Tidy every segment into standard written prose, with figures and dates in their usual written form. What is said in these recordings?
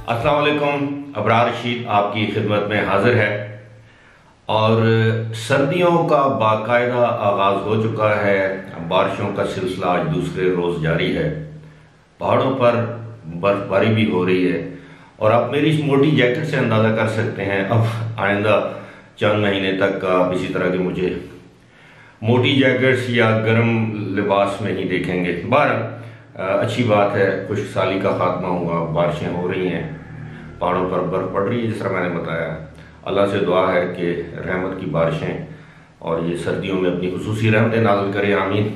अस्सलाम वालेकुम। अबरार रशीद आपकी खिदमत में हाजिर है और सर्दियों का बाकायदा आगाज़ हो चुका है। बारिशों का सिलसिला आज दूसरे रोज़ जारी है। पहाड़ों पर बर्फबारी भी हो रही है और आप मेरी इस मोटी जैकेट से अंदाज़ा कर सकते हैं अब आइंदा चंद महीने तक आप इसी तरह के मुझे मोटी जैकेट्स या गर्म लिबास में ही देखेंगे। बहरहाल अच्छी बात है, खुशहाली का खात्मा हुआ, बारिशें हो रही हैं, पहाड़ों पर बर्फ़ पड़ रही है। जिस तरह मैंने बताया, अल्लाह से दुआ है कि रहमत की बारिशें और ये सर्दियों में अपनी खुसूसी रहमतें नाज़िल करे, आमीन।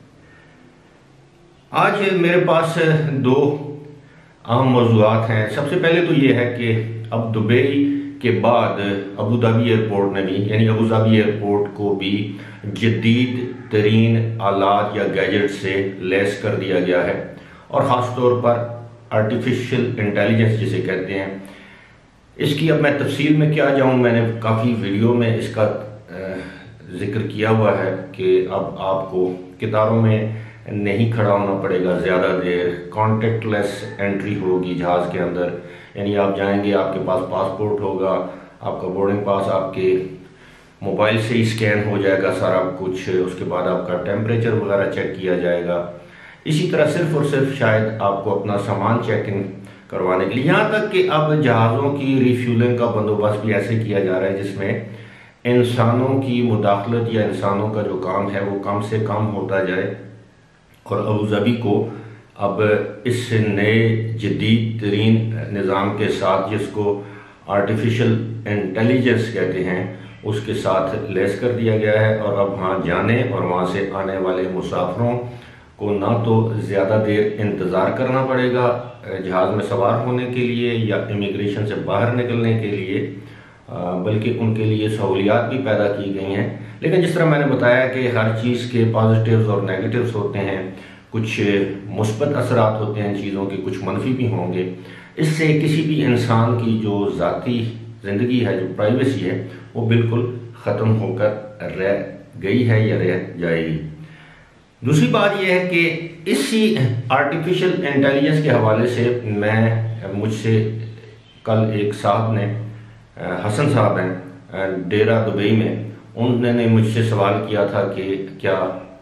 आज मेरे पास दो अहम मौज़ूआत हैं। सबसे पहले तो ये है कि अब दुबई के बाद अबू धाबी एयरपोर्ट ने भी, यानी अबू धाबी एयरपोर्ट को भी जदीद तरीन आलात या गैजेट से लैस कर दिया गया है और ख़ास तौर पर आर्टिफिशियल इंटेलिजेंस जिसे कहते हैं, इसकी अब मैं तफसील में क्या जाऊं। मैंने काफ़ी वीडियो में इसका जिक्र किया हुआ है कि अब आपको कितारों में नहीं खड़ा होना पड़ेगा ज़्यादा देर, कॉन्टेक्टलेस एंट्री होगी जहाज़ के अंदर, यानी आप जाएंगे, आपके पास पासपोर्ट होगा, आपका बोर्डिंग पास आपके मोबाइल से ही स्कैन हो जाएगा सारा कुछ, उसके बाद आपका टेम्परेचर वगैरह चेक किया जाएगा। इसी तरह सिर्फ और सिर्फ शायद आपको अपना सामान चेक इन करवाने के लिए, यहाँ तक कि अब जहाज़ों की रिफ्यूलिंग का बंदोबस्त भी ऐसे किया जा रहा है जिसमें इंसानों की मुदाखलत या इंसानों का जो काम है वो कम से कम होता जाए। और अबू धाबी को अब इस नए जदीद तरीन निज़ाम के साथ, जिसको आर्टिफिशियल इंटेलिजेंस कहते हैं, उसके साथ लैस कर दिया गया है और अब वहाँ जाने और वहाँ से आने वाले मुसाफिरों को ना तो ज़्यादा देर इंतज़ार करना पड़ेगा जहाज़ में सवार होने के लिए या इमिग्रेशन से बाहर निकलने के लिए, बल्कि उनके लिए सहूलियात भी पैदा की गई हैं। लेकिन जिस तरह मैंने बताया कि हर चीज़ के पॉजिटिव्स और नेगेटिव्स होते हैं, कुछ मुस्बत असरात होते हैं चीज़ों के, कुछ मनफी भी होंगे। इससे किसी भी इंसान की जो ज़ाती ज़िंदगी है, जो प्राइवेसी है, वो बिल्कुल ख़त्म होकर रह गई है या रह जाएगी। दूसरी बात यह है कि इसी आर्टिफिशियल इंटेलिजेंस के हवाले से मुझसे कल एक साहब ने, हसन साहब हैं डेरा दुबई में, उन्होंने मुझसे सवाल किया था कि क्या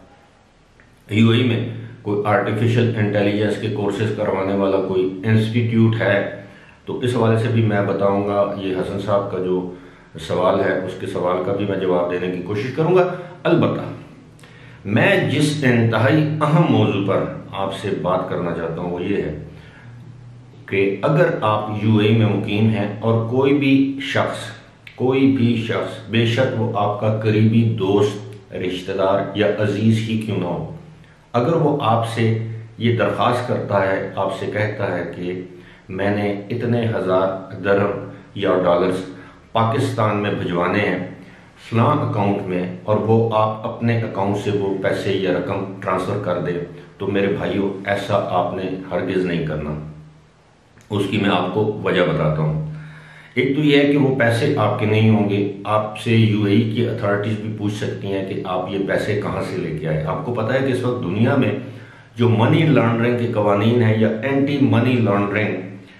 यूएई में कोई आर्टिफिशियल इंटेलिजेंस के कोर्सेज करवाने वाला कोई इंस्टीट्यूट है। तो इस हवाले से भी मैं बताऊंगा। ये हसन साहब का जो सवाल है उसके सवाल का भी मैं जवाब देने की कोशिश करूंगा। अलबत्ता मैं जिस इंतहाई अहम मौजू पर आपसे बात करना चाहता हूँ वो ये है कि अगर आप यूएई में मुकीम हैं और कोई भी शख्स, बेशक वो आपका करीबी दोस्त, रिश्तेदार या अजीज ही क्यों ना हो, अगर वो आपसे ये दरख्वास्त करता है, आपसे कहता है कि मैंने इतने हज़ार दरहम या डॉलर्स पाकिस्तान में भिजवाने हैं फलां अकाउंट में, और वो आप अपने अकाउंट से वो पैसे या रकम ट्रांसफ़र कर दे, तो मेरे भाइयों ऐसा आपने हरगिज़ नहीं करना। उसकी मैं आपको वजह बताता हूँ। एक तो यह है कि वो पैसे आपके नहीं होंगे, आपसे यूएई की अथॉरिटीज़ भी पूछ सकती हैं कि आप ये पैसे कहाँ से लेके आए। आपको पता है कि इस वक्त दुनिया में जो मनी लॉन्ड्रिंग के कवानीन हैं या एंटी मनी लॉन्ड्रिंग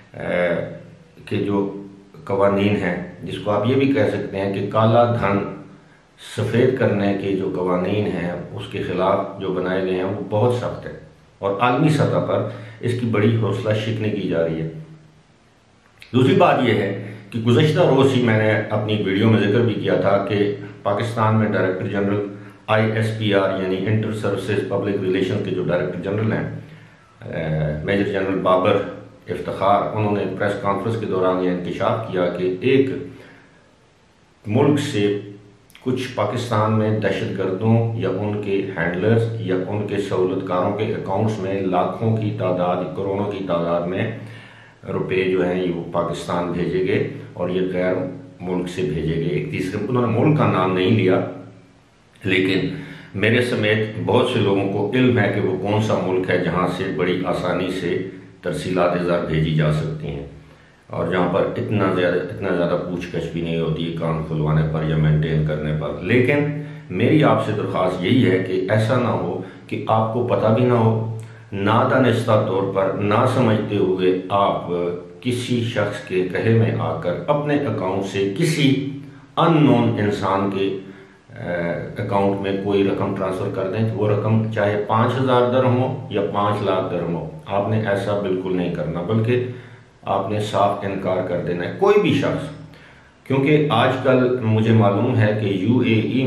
के जो कवानीन हैं, जिसको आप ये भी कह सकते हैं कि काला धन सफ़ेद करने के जो कवानीन हैं, उसके ख़िलाफ़ जो बनाए गए हैं वो बहुत सख्त है और आलमी सतह पर इसकी बड़ी हौसला शिकनी की जा रही है। दूसरी बात यह है कि गुज़श्ता रोज़ ही मैंने अपनी वीडियो में जिक्र भी किया था कि पाकिस्तान में डायरेक्टर जनरल ISPR यानी इंटर सर्विसेज पब्लिक रिलेशन के जो डायरेक्टर जनरल हैं, मेजर जनरल बाबर इफ्तिखार, उन्होंने प्रेस कॉन्फ्रेंस के दौरान यह इंकशाफ किया कि एक मुल्क से कुछ पाकिस्तान में दहशतगर्दों या उनके हैंडलर्स या उनके सहूलतकारों के अकाउंट्स में लाखों की तादाद, करोड़ों की तादाद में रुपए जो हैं ये वो पाकिस्तान भेजे गए और ये गैर मुल्क से भेजे गए। एक तीसरे, उन्होंने मुल्क का नाम नहीं लिया, लेकिन मेरे समेत बहुत से लोगों को इल्म है कि वो कौन सा मुल्क है जहाँ से बड़ी आसानी से तरसीलात ज़र भेजी जा सकती हैं और जहाँ पर इतना ज़्यादा पूछगछ भी नहीं होती है काम खुलवाने पर या मेंटेन करने पर। लेकिन मेरी आपसे दरख्वास्त यही है कि ऐसा ना हो कि आपको पता भी ना हो, नादानिस्ता तौर पर, ना समझते हुए आप किसी शख्स के कहे में आकर अपने अकाउंट से किसी अननोन इंसान के अकाउंट में कोई रकम ट्रांसफ़र कर दें, तो वो रकम चाहे 5,000 दरहम हो या 5 लाख दरहम हो, आपने ऐसा बिल्कुल नहीं करना, बल्कि आपने साफ इनकार कर देना है, कोई भी शख्स। क्योंकि आजकल मुझे मालूम है कि यूएई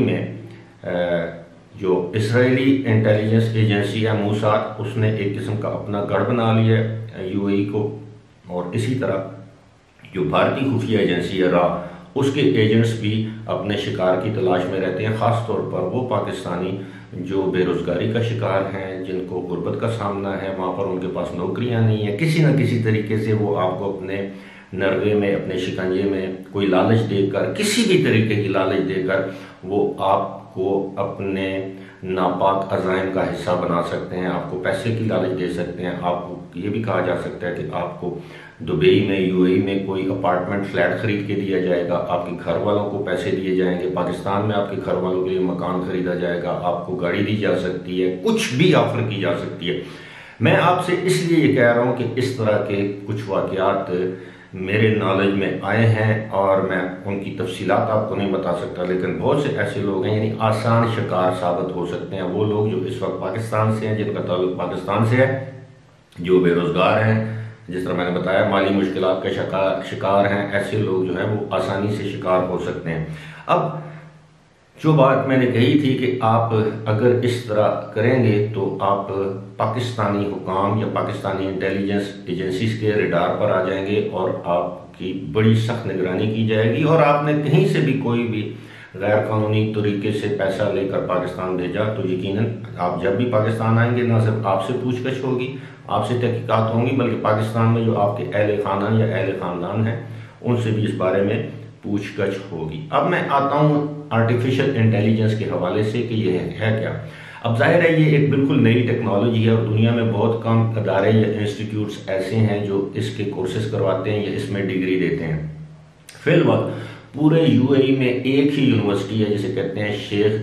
में जो इसराइली इंटेलिजेंस एजेंसी है मूसाद, उसने एक किस्म का अपना गढ़ बना लिया है यूएई को, और इसी तरह जो भारतीय खुफिया एजेंसी है रा, उसके एजेंट्स भी अपने शिकार की तलाश में रहते हैं। ख़ास तौर पर वो पाकिस्तानी जो बेरोज़गारी का शिकार हैं, जिनको गुर्बत का सामना है, वहाँ पर उनके पास नौकरियाँ नहीं है, किसी न किसी तरीके से वो आपको अपने नरवे में, अपने शिकंजे में कोई लालच देकर, किसी भी तरीके की लालच देकर वो आपको अपने नापाक अज़ाइम का हिस्सा बना सकते हैं, आपको पैसे की लालच दे सकते हैं। आपको ये भी कहा जा सकता है कि आपको दुबई में, यूएई में कोई अपार्टमेंट फ्लैट खरीद के दिया जाएगा, आपके घर वालों को पैसे दिए जाएंगे, पाकिस्तान में आपके घर वालों के लिए मकान खरीदा जाएगा, आपको गाड़ी दी जा सकती है, कुछ भी ऑफर की जा सकती है। मैं आपसे इसलिए ये कह रहा हूँ कि इस तरह के कुछ वाक़यात मेरे नॉलेज में आए हैं और मैं उनकी तफसीलात आपको नहीं बता सकता, लेकिन बहुत से ऐसे लोग हैं, यानी आसान शिकार साबित हो सकते हैं वो लोग जो इस वक्त पाकिस्तान से हैं, जिनका ताल्लुक पाकिस्तान से है, जो बेरोज़गार हैं, जिस तरह मैंने बताया माली मुश्किलात का शिकार हैं, ऐसे लोग जो हैं वो आसानी से शिकार हो सकते हैं। अब जो बात मैंने कही थी कि आप अगर इस तरह करेंगे तो आप पाकिस्तानी हुकाम या पाकिस्तानी इंटेलिजेंस एजेंसीज के रडार पर आ जाएंगे और आपकी बड़ी सख्त निगरानी की जाएगी, और आपने कहीं से भी कोई भी गैर कानूनी तरीके से पैसा लेकर पाकिस्तान भेजा तो यकीनन आप जब भी पाकिस्तान आएंगे ना सिर्फ आपसे पूछताछ होगी, आपसे तहकीकात होंगी, बल्कि पाकिस्तान में जो आपके अहले खाना या अहले ख़ानदान हैं उनसे भी इस बारे में पूछताछ होगी। अब मैं आता हूँ आर्टिफिशियल इंटेलिजेंस के हवाले से कि ये है क्या। अब जाहिर है ये एक बिल्कुल नई टेक्नोलॉजी है और दुनिया में बहुत कम अदारे या इंस्टीट्यूट्स ऐसे हैं जो इसके कोर्सेज करवाते हैं या इसमें डिग्री देते हैं। फिलहाल पूरे यूएई में एक ही यूनिवर्सिटी है जिसे कहते हैं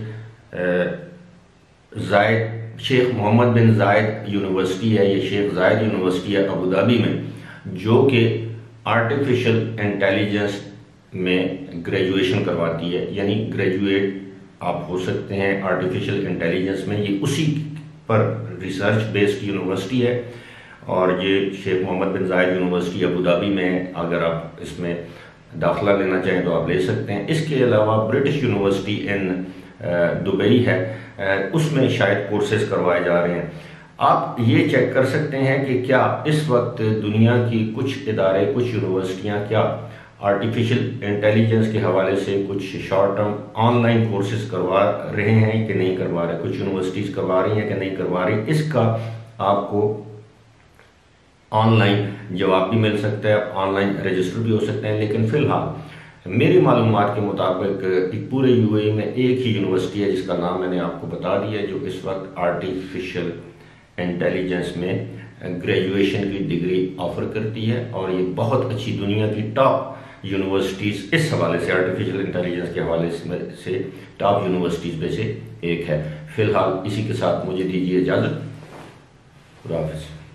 शेख मोहम्मद बिन जायद यूनिवर्सिटी है, ये शेख जायद यूनिवर्सिटी है अबू धाबी में, जो कि आर्टिफिशियल इंटेलिजेंस में ग्रेजुएशन करवाती है, यानी ग्रेजुएट आप हो सकते हैं आर्टिफिशियल इंटेलिजेंस में। ये उसी पर रिसर्च बेस्ड यूनिवर्सिटी है और ये शेख मोहम्मद बिन जायद यूनिवर्सिटी अबू धाबी में, अगर आप इसमें दाखिला लेना चाहें तो आप ले सकते हैं। इसके अलावा ब्रिटिश यूनिवर्सिटी इन दुबई है, उसमें शायद कोर्सेज करवाए जा रहे हैं। आप ये चेक कर सकते हैं कि क्या इस वक्त दुनिया की कुछ इदारे, कुछ यूनिवर्सिटियां क्या आर्टिफिशियल इंटेलिजेंस के हवाले से कुछ शॉर्ट टर्म ऑनलाइन कोर्सेज करवा रहे हैं कि नहीं करवा रहे, कुछ यूनिवर्सिटीज़ करवा रही हैं कि नहीं करवा रही, इसका आपको ऑनलाइन जवाब भी मिल सकता है, ऑनलाइन रजिस्टर भी हो सकते हैं। लेकिन फ़िलहाल मेरी मालूमात के मुताबिक एक पूरे यूएई में एक ही यूनिवर्सिटी है जिसका नाम मैंने आपको बता दिया, जो इस वक्त आर्टिफिशियल इंटेलिजेंस में ग्रेजुएशन की डिग्री ऑफर करती है, और ये बहुत अच्छी दुनिया की टॉप यूनिवर्सिटीज़ इस हवाले से, आर्टिफिशियल इंटेलिजेंस के हवाले से टॉप यूनिवर्सिटीज़ में से एक है। फ़िलहाल इसी के साथ मुझे दीजिए इजाज़त। खुदा हाफ़िज़।